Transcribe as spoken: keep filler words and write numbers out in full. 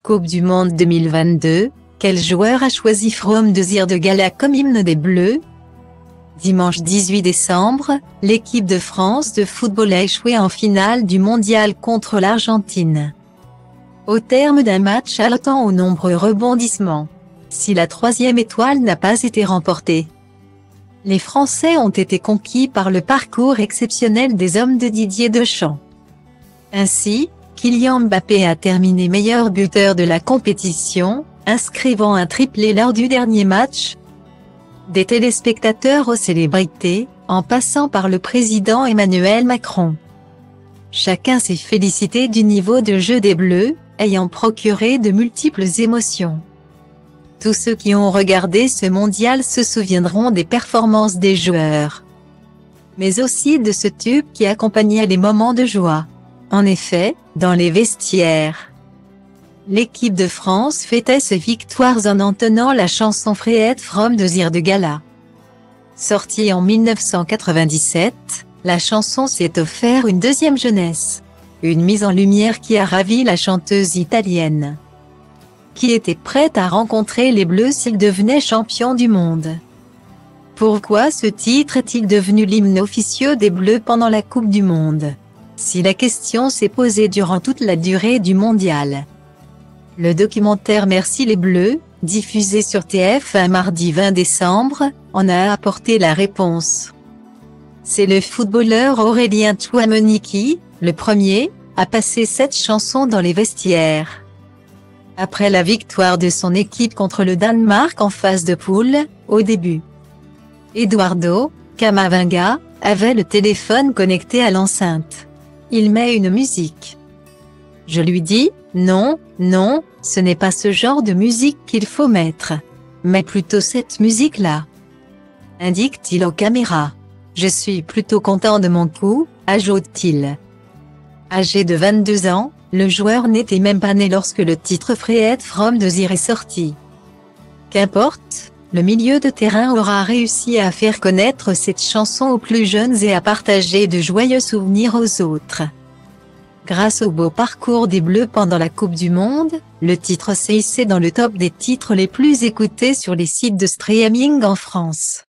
Coupe du Monde deux mille vingt-deux, quel joueur a choisi From Desire de Gala comme hymne des Bleus? Dimanche dix-huit décembre, l'équipe de France de football a échoué en finale du mondial contre l'Argentine. Au terme d'un match haletant aux nombreux rebondissements, si la troisième étoile n'a pas été remportée, les Français ont été conquis par le parcours exceptionnel des hommes de Didier Deschamps. Ainsi, Kylian Mbappé a terminé meilleur buteur de la compétition, inscrivant un triplé lors du dernier match. Des téléspectateurs aux célébrités, en passant par le président Emmanuel Macron. Chacun s'est félicité du niveau de jeu des Bleus, ayant procuré de multiples émotions. Tous ceux qui ont regardé ce mondial se souviendront des performances des joueurs, mais aussi de ce tube qui accompagnait les moments de joie. En effet, dans les vestiaires, l'équipe de France fêtait ses victoires en entonnant la chanson Freed From Desire de Gala. Sortie en mille neuf cent quatre-vingt-dix-sept, la chanson s'est offert une deuxième jeunesse. Une mise en lumière qui a ravi la chanteuse italienne, qui était prête à rencontrer les Bleus s'ils devenaient champions du monde. Pourquoi ce titre est-il devenu l'hymne officieux des Bleus pendant la Coupe du Monde? Si la question s'est posée durant toute la durée du mondial. Le documentaire Merci les Bleus, diffusé sur T F un mardi vingt décembre, en a apporté la réponse. C'est le footballeur Aurélien Tchouameni qui, le premier, a passé cette chanson dans les vestiaires. Après la victoire de son équipe contre le Danemark en phase de poule, au début, Eduardo Camavinga avait le téléphone connecté à l'enceinte. Il met une musique. Je lui dis, non, non, ce n'est pas ce genre de musique qu'il faut mettre, mais plutôt cette musique-là, indique-t-il aux caméras. Je suis plutôt content de mon coup, ajoute-t-il. Âgé de vingt-deux ans, le joueur n'était même pas né lorsque le titre Freed From Desire est sorti. Qu'importe, le milieu de terrain aura réussi à faire connaître cette chanson aux plus jeunes et à partager de joyeux souvenirs aux autres. Grâce au beau parcours des Bleus pendant la Coupe du Monde, le titre s'est hissé dans le top des titres les plus écoutés sur les sites de streaming en France.